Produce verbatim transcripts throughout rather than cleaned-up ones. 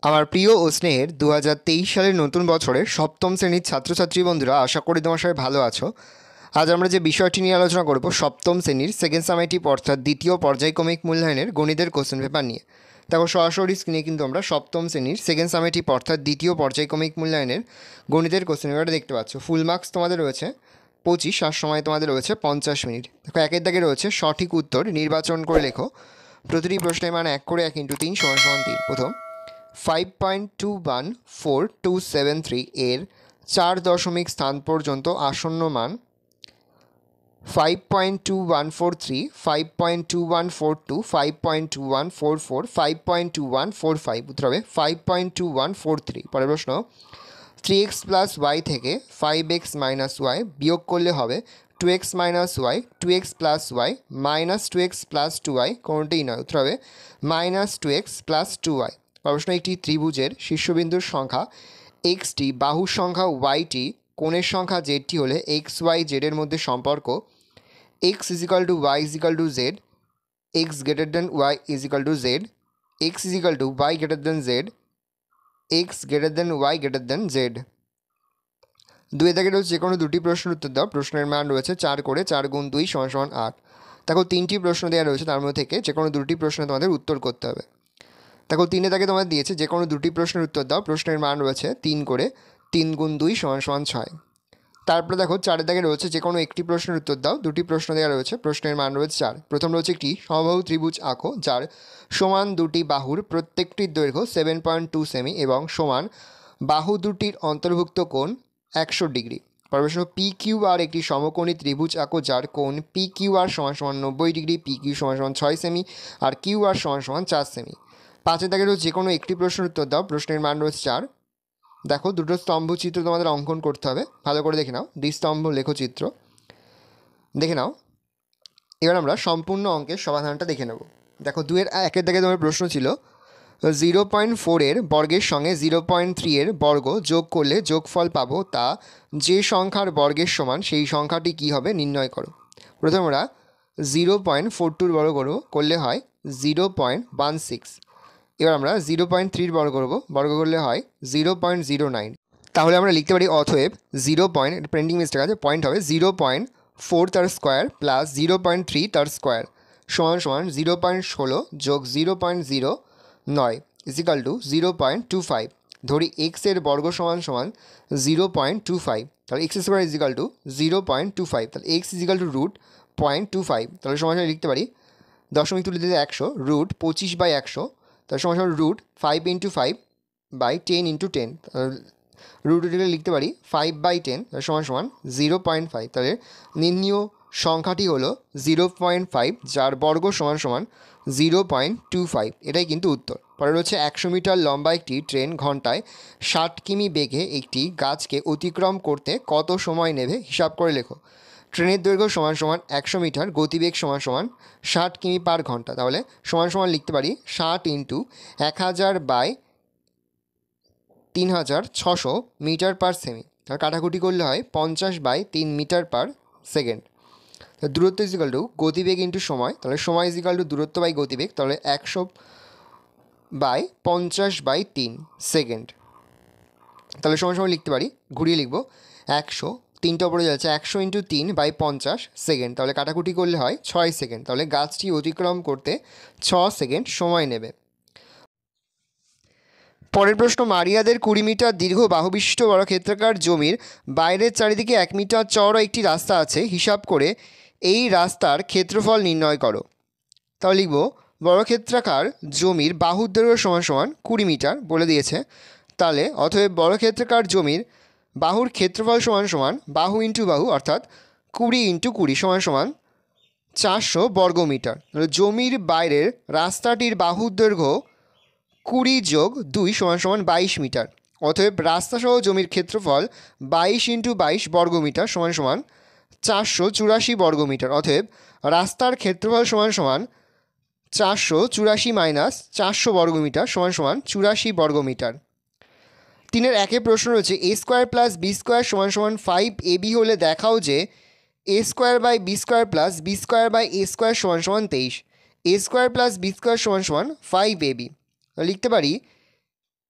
আমার প্রিয় ও স্নেহের দু হাজার তেইশ সালের নতুন বছরের সপ্তম শ্রেণীর ছাত্রছাত্রী বন্ধুরা, আশা করি তোমার সবাই ভালো আছো। আজ আমরা যে বিষয়টি নিয়ে আলোচনা করব সপ্তম শ্রেণীর সেকেন্ড সামেটিভ অর্থাৎ দ্বিতীয় পর্যায়ক্রমিক মূল্যায়নের গণিতের কোশ্চেন পেপার নিয়ে। দেখো সরাসরি স্ক্রিনে কিন্তু আমরা সপ্তম শ্রেণীর সেকেন্ড সামেটিভ অর্থাৎ দ্বিতীয় পর্যায়ক্রমিক মূল্যায়নের গণিতের কোশ্চেন পেপারটা দেখতে পাচ্ছ। ফুল মার্কস তোমাদের রয়েছে পঁচিশ, আর সময় তোমাদের রয়েছে পঞ্চাশ মিনিট। দেখো একের দাগে রয়েছে সঠিক উত্তর নির্বাচন করে লেখো। প্রতিটি প্রশ্নের মান এক করে এক ইন্টু তিন সমান সমান তিন। প্রথম, five point two one four two seven three এর চার দশমিক স্থান পর্যন্ত আসন্ন মান five point two one four three, five point two one four two, five point two one four four, five point two one four five. উত্তর হবে five point two one four three. পরের প্রশ্ন, থ্রি এক্স প্লাস ওয়াই থেকে five x minus y বিয়োগ করলে হবে two x minus y, two x plus y, minus two x plus two y, কোনটাই নয়। উত্তর হবে minus two x plus two y. প্রশ্ন, একটি ত্রিভুজের শীর্ষবিন্দুর সংখ্যা এক্সটি, বাহুর সংখ্যা ওয়াইটি, কোণের সংখ্যা জেডটি হলে এক্স ওয়াই জেডের মধ্যে সম্পর্ক x equal to y equal to z, x greater than y equal to z, x equal to y greater than z, x greater than y greater than z. দুই থেকে রয়েছে যে কোনো দুটি প্রশ্নের উত্তর দাও। প্রশ্নের মান রয়েছে চার করে, চার গুণ দুই সমান সমান আট। দেখো তিনটি প্রশ্ন দেওয়া রয়েছে, তার মধ্যে থেকে যে কোনো দুটি প্রশ্নে তোমাদের উত্তর করতে হবে। দেখো তিনে তাকে তোমাদের দিয়েছে যে কোনো দুটি প্রশ্নের উত্তর দাও। প্রশ্নের মান রয়েছে তিন করে, তিন গুণ দুই সমান সমান ছয়। তারপরে দেখো চারের দাগে রয়েছে যে কোনো একটি প্রশ্নের উত্তর দাও। দুটি প্রশ্ন দেওয়া রয়েছে, প্রশ্নের মান রয়েছে চার। প্রথম রয়েছে একটি সমবাহু ত্রিভুজ আঁকো যার সমান দুটি বাহুর প্রত্যেকটির দৈর্ঘ্য সেভেন পয়েন্ট টু সেমি এবং সমান বাহু দুটির অন্তর্ভুক্ত কোণ একশো ডিগ্রি। প্রশ্ন, পি কিউ আর একটি সমকোণী ত্রিভুজ আঁকো যার কোণ পি কিউ আর সমান সমান নব্বই ডিগ্রি, পি কিউ সমান সমান ছয় সেমি আর কিউ আর সমান সমান চার সেমি। পাঁচের দাগে রয়েছে যে কোনো একটি প্রশ্নের উত্তর দাও। প্রশ্নের মান রয়েছে চার। দেখো দুটো স্তম্ভ চিত্র তোমাদের অঙ্কন করতে হবে, ভালো করে দেখে নাও। দ্বিস্তম্ভ লেখচিত্র দেখে নাও। এবার আমরা সম্পূর্ণ অঙ্কের সমাধানটা দেখে নেব। দেখো দুয়ের একের দাগে তোমার প্রশ্ন ছিল জিরো পয়েন্ট ফোরের বর্গের সঙ্গে জিরো পয়েন্ট থ্রি এর বর্গ যোগ করলে যোগফল পাবো, তা যে সংখ্যার বর্গের সমান সেই সংখ্যাটি কী হবে নির্ণয় করো। প্রথমে আমরা জিরো পয়েন্ট ফোর টুর বর্গ করবো, করলে হয় জিরো পয়েন্ট ওয়ান সিক্স। এবার আমরা জিরো পয়েন্ট থ্রির বর্গ করবো, বর্গ করলে হয় জিরো পয়েন্ট জিরো নাইন। তাহলে আমরা লিখতে পারি অতএব জিরো পয়েন্ট, প্রিন্টিং মিস্টেক আছে, পয়েন্ট হবে জিরো পয়েন্ট ফোর তার square plus zero point three তার স্কোয়ার সমান সমান জিরো পয়েন্ট ষোলো যোগ জিরো পয়েন্ট জিরো নয় equal to zero point two five. ধরি এক্সের বর্গ সমান সমান জিরো পয়েন্ট টু ফাইভ, তাহলে x square equal to zero point two five, তাহলে x equal to root point two five. তাহলে সমান লিখতে পারি দশমিক তুলে দিতে একশো, রুট পঁচিশ বাই একশো, তাহলে সমান সমান root five into five by ten into ten. Root উঠে লিখতে পারি ফাইভ বাই টেন, তাহলে সমান সমান জিরো পয়েন্ট ফাইভ। তাহলে নির্ণীয় সংখ্যাটি হলো জিরো পয়েন্ট ফাইভ, যার বর্গ সমান সমান জিরো পয়েন্ট টু ফাইভ। এটাই কিন্তু উত্তর। পরে রয়েছে একশো মিটার লম্বা একটি ট্রেন ঘন্টায় ষাট কিমি বেগে একটি গাছকে অতিক্রম করতে কত সময় নেবে হিসাব করে লেখো। ট্রেনের দৈর্ঘ্য সমান সমান একশো মিটার, গতিবেগ সমান সমান ষাট কিমি পার ঘন্টা। তাহলে সমান সমান লিখতে পারি ষাট ইন্টু এক হাজার বাই তিন হাজার ছশো মিটার পার সেমি। তাহলে কাটাকুটি করলে হয় পঞ্চাশ বাই তিন মিটার পার সেকেন্ড। দূরত্ব ইজিক্যাল টু গতিবেগ ইন্টু সময়, তাহলে সময় ইজিক্যাল টু দূরত্ব বাই গতিবেগ, তাহলে একশো বাই পঞ্চাশ বাই তিন সেকেন্ড। তাহলে সময় সময় লিখতে পারি, ঘুরিয়ে লিখবো একশো, তিনটা ওপরে যাচ্ছে, একশো ইন্টু তিন বাই পঞ্চাশ সেকেন্ড। তাহলে কাটাকুটি করলে হয় ছয় সেকেন্ড। তাহলে গাছটি অতিক্রম করতে ছ সেকেন্ড সময় নেবে। পরের প্রশ্ন, মারিয়াদের কুড়ি মিটার দীর্ঘ বাহুবিশিষ্ট বর্গক্ষেত্রাকার জমির বাইরের চারিদিকে এক মিটার চওড়া একটি রাস্তা আছে, হিসাব করে এই রাস্তার ক্ষেত্রফল নির্ণয় করো। তাহলে লিখব বর্গক্ষেত্রাকার জমির বাহুর দৈর্ঘ্য সমান সমান কুড়ি মিটার বলে দিয়েছে। তাহলে অতএব বর্গক্ষেত্রাকার জমির বাহুর ক্ষেত্রফল সমান সমান বাহু ইন্টু বাহু অর্থাৎ কুড়ি ইন্টু কুড়ি সমান সমান চারশো বর্গমিটার। তাহলে জমির বাইরের রাস্তাটির বাহুর দৈর্ঘ্য কুড়ি যোগ দুই সমান সমান বাইশ মিটার। অতএব রাস্তাসহ জমির ক্ষেত্রফল বাইশ ইন্টু বাইশ বর্গমিটার সমান সমান চারশো চুরাশি বর্গমিটার। অতএব রাস্তার ক্ষেত্রফল সমান সমান চারশো চুরাশি মাইনাস চারশো বর্গমিটার সমান সমান চুরাশি বর্গমিটার। তিনের একে প্রশ্ন রয়েছে a square plus b square সমান সমান ফাইভ এ বি হলে দেখাও যে a square by b square plus b square by a square সমান সমান তেইশ। A square plus b square সমান সমান ফাইভ এ বি। লিখতে পারি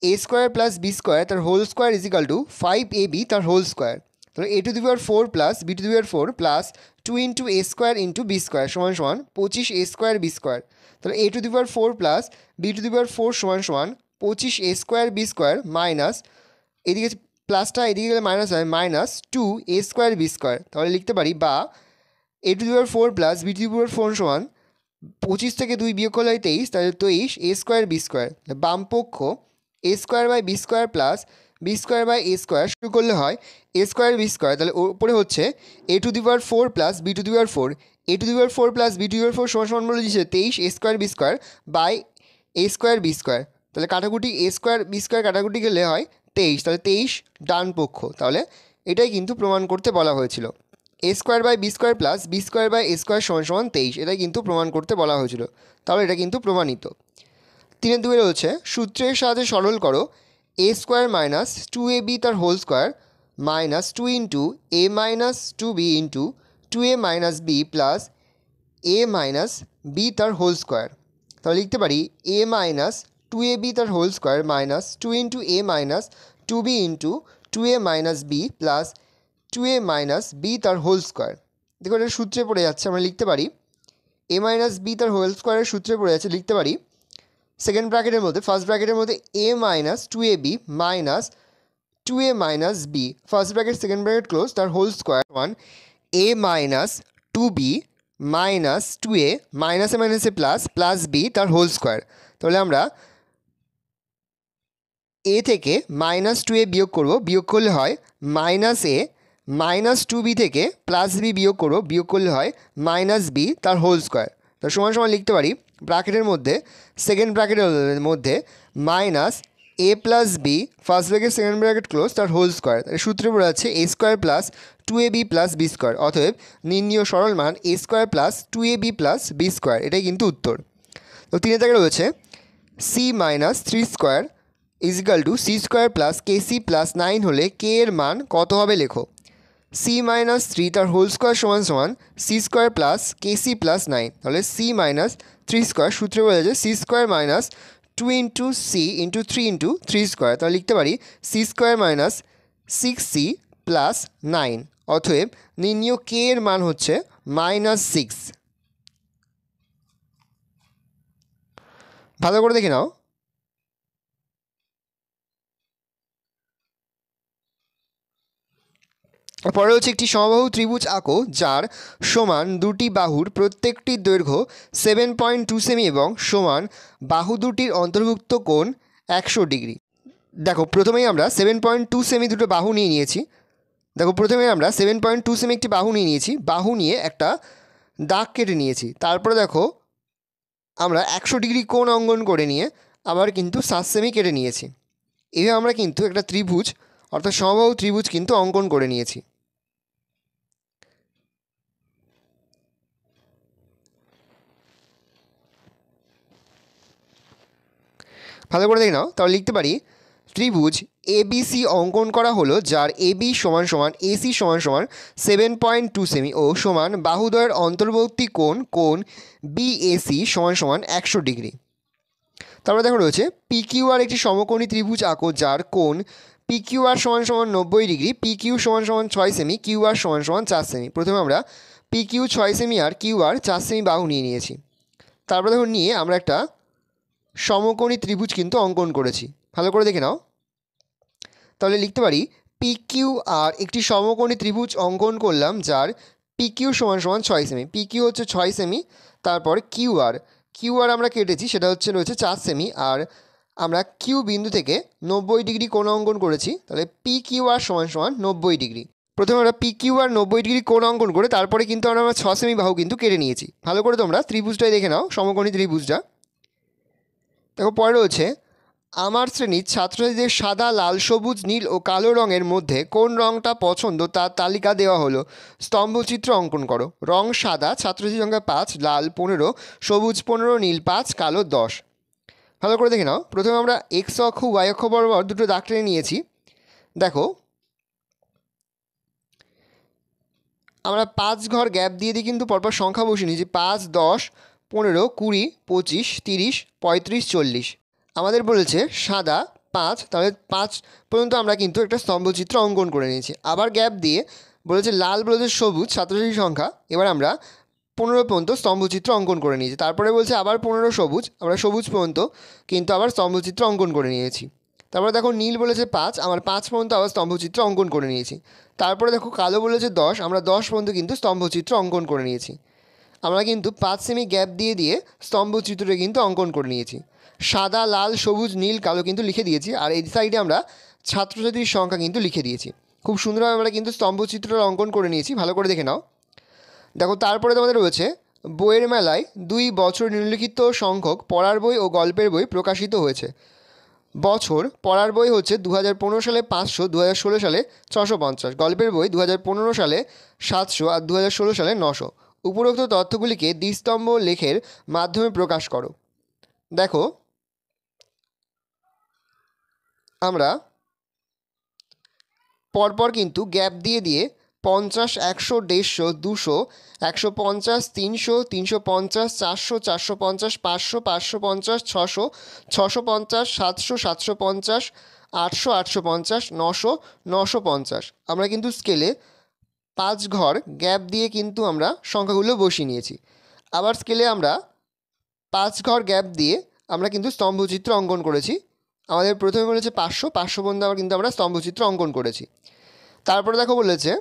a square plus b square তার whole square is equal to five a b তার whole square. তাহলে a to the power four plus b to the power four plus two into a square into b square সমান সমান পঁচিশ a square b square. তাহলে a to the power four plus b to the power four সমান সমান পঁচিশ a square b square minus এদিকে প্লাসটা এদিকে গেলে মাইনাস হয় minus two a square b square. তাহলে লিখতে পারি বা a to the power four plus b to the power four সমান পঁচিশ থেকে দুই বিয়োগ করলে হয় তেইশ, তাহলে তেইশ এ স্কোয়ার বি স্কোয়ার। বাম পক্ষ a square by b square plus b square by a square শুরু করলে হয় এ স্কোয়ার বি স্কোয়ার। তাহলে ওপরে হচ্ছে a to the power four plus b to the power four, a to the power four plus b to the power four সমান সমান বলে দিচ্ছে তেইশ a square b square by a square b square. তাহলে কাটাকুটি এ square b square কাটাকুটি গেলে হয় তেইশ, তাহলে তেইশ ডান পক্ষ। তাহলে এটাই কিন্তু প্রমাণ করতে বলা হয়েছিল। A square by b square plus b square by a square সমান সমান তেইশ, এটাই কিন্তু প্রমাণ করতে বলা হয়েছিল। তাহলে এটা কিন্তু প্রমাণিত। তিনের দুয়ে রয়েছে সূত্রের সাহায্যে সরল করো a square minus two a b তার whole square minus two into a minus two b into two a minus b plus a minus b তার হোল স্কোয়ার। তাহলে লিখতে পারি a minus two a b তার whole square minus two into a minus two b into two a minus b plus two a minus b তার whole square. দেখো এটা সূত্রে পড়ে যাচ্ছে, আমরা লিখতে পারি এ মাইনাস বি তার হোল স্কোয়ারের সূত্রে পড়ে যাচ্ছে, লিখতে পারি সেকেন্ড ব্র্যাকেটের মধ্যে ফার্স্ট ব্র্যাকেটের মধ্যে a minus two a b minus two a minus b first bracket second bracket close তার whole square one a minus two b minus two a মাইনাসে মাইনাসে প্লাস প্লাস বি তার হোল স্কোয়ার। তাহলে আমরা এ থেকে minus two এ বিয়োগ করবো, বিয়োগ করলে হয় minus a minus two b থেকে প্লাস বি বিয়োগ করবো, বিয়োগ করলে হয় মাইনাস বি তার হোল স্কোয়ার। তো সমান সমান লিখতে পারি ব্র্যাকেটের মধ্যে সেকেন্ড ব্র্যাকেটের মধ্যে minus a plus b first bracket second bracket close তার হোল স্কোয়ার। সূত্রে পড়ে আছে a square plus two a b plus b square. অতএব নির্ণীয় সরল মান a square plus two a b plus b square, এটাই কিন্তু উত্তর। তো তিনে থেকে রয়েছে c minus three square is equal to c square plus k c plus nine হলে কে এর মান কত হবে লেখো। সি মাইনাস থ্রি তার হোল স্কোয়ার সমান সমান c square plus k c plus nine. তাহলে সি মাইনাস থ্রি স্কোয়ার সূত্রে বলা যায় c square minus two into c into three into three square. তাহলে লিখতে পারি c square minus six c plus nine. অতএব নির্ণীয় কে এর মান হচ্ছে মাইনাস সিক্স। ভালো করে দেখে নাও। পরে হচ্ছে একটি সমবাহু ত্রিভুজ আঁকো যার সমান দুটি বাহুর প্রত্যেকটির দৈর্ঘ্য সেভেন পয়েন্ট টু সেমি এবং সমান বাহু দুটির অন্তর্ভুক্ত কোণ একশো ডিগ্রি। দেখো প্রথমেই আমরা সেভেন পয়েন্ট টু সেমি দুটো বাহু নিয়ে নিয়েছি। দেখো প্রথমে আমরা সেভেন পয়েন্ট টু সেমি একটি বাহু নিয়ে নিয়েছি, বাহু নিয়ে একটা দাগ কেটে নিয়েছি। তারপরে দেখো আমরা একশো ডিগ্রি কোণ অঙ্কন করে নিয়ে আবার কিন্তু সাত সেমি কেটে নিয়েছি। এভাবে আমরা কিন্তু একটা ত্রিভুজ অর্থাৎ সমবাহু ত্রিভুজ কিন্তু অঙ্কন করে নিয়েছি। ভালো করে দেখে নাও। তাহলে লিখতে পারি ত্রিভুজ এ বি সি অঙ্কন করা হলো যার এ বি সমান সমান এসি সমান সমান সেভেন পয়েন্ট টু সেমি ও সমান বাহুদ্বয়ের অন্তর্বর্তী কোণ কোণ বিএসি সমান সমান একশো ডিগ্রি। তারপরে দেখো রয়েছে পি কিউ আর একটি সমকোণী ত্রিভুজ আঁকো যার কোণ পি কিউ আর সমান সমান নব্বই ডিগ্রি, পি কিউ সমান সমান ছয় সেমি, কিউ আর সমান সমান চার সেমি। প্রথমে আমরা পি কিউ ছয় সেমি আর কিউ আর চার সেমি বাহু নিয়ে নিয়েছি। তারপরে দেখো নিয়ে আমরা একটা সমকোণী ত্রিভুজ কিন্তু অঙ্কন করেছি। ভালো করে দেখে নাও। তাহলে লিখতে পারি পি কিউ আর একটি সমকোণী ত্রিভুজ অঙ্কন করলাম যার পি কিউ সমান সমান ছয় সেমি, পি কিউ হচ্ছে ছয় সেমি, তারপর কিউ আর কিউ আর আমরা কেটেছি সেটা হচ্ছে রয়েছে চার সেমি, আর আমরা কিউ বিন্দু থেকে নব্বই ডিগ্রি কোণ অঙ্কন করেছি। তাহলে পি কিউ আর সমান সমান নব্বই ডিগ্রি। প্রথমে আমরা পি কিউ আর নব্বই ডিগ্রি কোণ অঙ্কন করে তারপরে কিন্তু আমরা ছ সেমি বাহু কিন্তু কেটে নিয়েছি। ভালো করে তোমরা ত্রিভুজটাই দেখে নাও, সমকোণী ত্রিভুজটা। দেখো পরে রয়েছে আমার শ্রেণীর ছাত্রছাত্রীদের সাদা লাল সবুজ নীল ও কালো রঙের মধ্যে কোন রঙটা পছন্দ তার তালিকা দেওয়া হলো, স্তম্ভচিত্র অঙ্কন করো। রং সাদা, ছাত্রছাত্রী সংখ্যা পাঁচ, লাল পনেরো, সবুজ পনেরো, নীল পাঁচ, কালো দশ। ভালো করে দেখে নাও। প্রথমে আমরা এক্স অক্ষ ওয়াই অক্ষ বরাবর দুটো দাগ টেনে নিয়েছি। দেখো আমরা পাঁচ ঘর গ্যাপ দিয়ে দিয়ে কিন্তু পরপর সংখ্যা বসিয়ে নিয়েছি, পাঁচ, দশ, পনেরো, কুড়ি, পঁচিশ, তিরিশ, পঁয়ত্রিশ, চল্লিশ। আমাদের বলেছে সাদা পাঁচ, তাহলে পাঁচ পর্যন্ত আমরা কিন্তু একটা স্তম্ভচিত্র অঙ্কন করে নিয়েছি। আবার গ্যাপ দিয়ে বলেছে লাল, বলেছে সবুজ ছাত্রছাত্রীর সংখ্যা, এবার আমরা পনেরো পর্যন্ত স্তম্ভচিত্র অঙ্কন করে নিয়েছি। তারপরে বলছে আবার পনেরো সবুজ, আমরা সবুজ পর্যন্ত কিন্তু আবার স্তম্ভচিত্র অঙ্কন করে নিয়েছি। তারপরে দেখো নীল বলেছে পাঁচ, আমার পাঁচ পর্যন্ত আবার স্তম্ভচিত্র অঙ্কন করে নিয়েছি। তারপরে দেখো কালো বলেছে দশ, আমরা দশ পর্যন্ত কিন্তু স্তম্ভচিত্র অঙ্কন করে নিয়েছি। আমরা কিন্তু পাঁচ সেমি গ্যাপ দিয়ে দিয়ে স্তম্ভচিত্রে কিন্তু অঙ্কন করে নিয়েছি। সাদা, লাল, সবুজ, নীল, কালো কিন্তু লিখে দিয়েছি, আর এই সাইডে আমরা ছাত্রছাত্রীর সংখ্যা কিন্তু লিখে দিয়েছি। খুব সুন্দরভাবে আমরা কিন্তু স্তম্ভচিত্রটা অঙ্কন করে নিয়েছি, ভালো করে দেখে নাও। দেখো তারপরে তোমাদের রয়েছে বইয়ের মেলায় দুই বছর নিম্নলিখিত সংখ্যক পড়ার বই ও গল্পের বই প্রকাশিত হয়েছে। বছর পড়ার বই হচ্ছে দু হাজার পনেরো সালে পাঁচশো, দু হাজার ষোলো সালে ছশো পঞ্চাশ, গল্পের বই দু হাজার পনেরো সালে সাতশো আর দু হাজার ষোলো সালে নশো। উপরোক্ত তথ্যগুলিকে দ্বিস্তম্ভ লেখের মাধ্যমে প্রকাশ করো। দেখো আমরা পরপর কিন্তু গ্যাপ দিয়ে দিয়ে পঞ্চাশ, একশো, দেড়শো, দুশো, একশো পঞ্চাশ, তিনশো, তিনশো পঞ্চাশ, চারশো, চারশো পঞ্চাশ, পাঁচশো, পাঁচশো পঞ্চাশ, ছশো, ছশো পঞ্চাশ, সাতশো, সাতশো পঞ্চাশ, আটশো, আটশো পঞ্চাশ, নশো, নশো পঞ্চাশ, আমরা কিন্তু স্কেলে পাঁচ ঘর গ্যাপ দিয়ে কিন্তু আমরা সংখ্যাগুলো বসিয়ে নিয়েছি। আবার স্কেলে আমরা পাঁচ ঘর গ্যাপ দিয়ে আমরা কিন্তু স্তম্ভচিত্র অঙ্কন করেছি। আমাদের প্রথমে বলেছে পাঁচশো, পাঁচশো পর্যন্ত আবার কিন্তু আমরা স্তম্ভচিত্র অঙ্কন করেছি। তারপরে দেখো বলেছে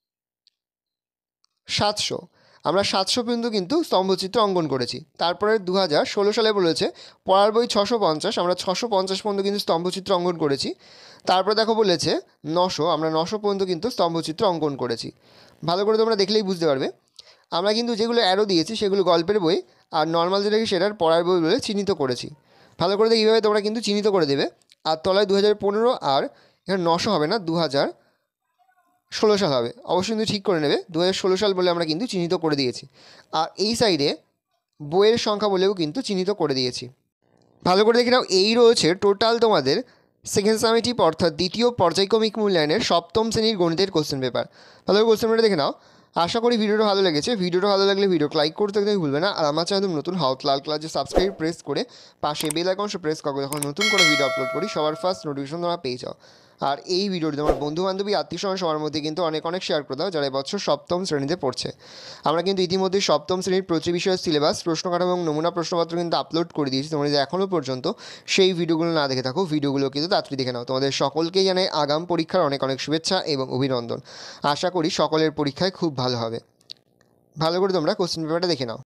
সাতশো, আমরা সাতশো পর্যন্ত কিন্তু স্তম্ভচিত্র অঙ্কন করেছি। তারপরে দু হাজার ষোলো সালে বলেছে পড়ার বই ছশো পঞ্চাশ, আমরা ছশো পঞ্চাশ পর্যন্ত কিন্তু স্তম্ভচিত্র অঙ্কন করেছি। তারপরে দেখো বলেছে নশো, আমরা নশো পর্যন্ত কিন্তু স্তম্ভচিত্র অঙ্কন করেছি। ভালো করে তোমরা দেখলেই বুঝতে পারবে। আমরা কিন্তু যেগুলো অ্যারো দিয়েছি সেগুলো গল্পের বই, আর নর্মাল যেটাকে সেটার পড়ার বই বলে চিহ্নিত করেছি। ভালো করে এইভাবে তোমরা কিন্তু চিহ্নিত করে দেবে। আর তলায় দু হাজার পনেরো, আর এখানে নশো হবে না, দু হাজার ষোলো সাল হবে, অবশ্যই কিন্তু ঠিক করে নেবে। দু হাজার ষোলো সাল বলে আমরা কিন্তু চিহ্নিত করে দিয়েছি। আর এই সাইডে বইয়ের সংখ্যা বলেও কিন্তু চিহ্নিত করে দিয়েছি। ভালো করে দেখে নাও, এই রয়েছে টোটাল তোমাদের সেকেন্ড সামেটিভ অর্থাৎ দ্বিতীয় পর্যায়ক্রমিক মূল্যায়নের সপ্তম শ্রেণীর গণিতের কোশ্চেন পেপার। ভালো করে কোশ্চেন পেপারটা দেখে নাও। আশা করি ভিডিওটা ভালো লেগেছে। ভিডিওটা ভালো লাগলে ভিডিওকে লাইক করতে একদমই ভুলবে না। আর আমার চ্যানেল নতুন হাউস লাল ক্লাসে সাবস্ক্রাইব প্রেস করে পাশে বেল আইকনটা প্রেস করো, যখন নতুন করে ভিডিও আপলোড করি সবার ফার্স্ট নোটিফিকেশন তোমরা পেয়ে যাও। আর এই ভিডিওটি তোমার বন্ধু বান্ধবী আত্মীয় স্বজন সবার মধ্যে কিন্তু অনেক অনেক শেয়ার করে দাও যারা এবছর সপ্তম শ্রেণীতে পড়ছে। আমরা কিন্তু ইতিমধ্যে সপ্তম শ্রেণীর প্রতি বিষয়ের সিলেবাস, প্রশ্ন কাঠামো এবং নমুনা প্রশ্নপত্র কিন্তু আপলোড করে দিয়েছি। তোমরা যদি এখনও পর্যন্ত সেই ভিডিওগুলো না দেখে থাকো, ভিডিওগুলো কিন্তু তাড়াতাড়ি দেখে নাও। তোমাদের সকলকেই জানাই আগাম পরীক্ষার অনেক অনেক শুভেচ্ছা এবং অভিনন্দন। আশা করি সকলের পরীক্ষায় খুব ভালো হবে। ভালো করে তোমরা কোশ্চেন পেপারটা দেখে নাও।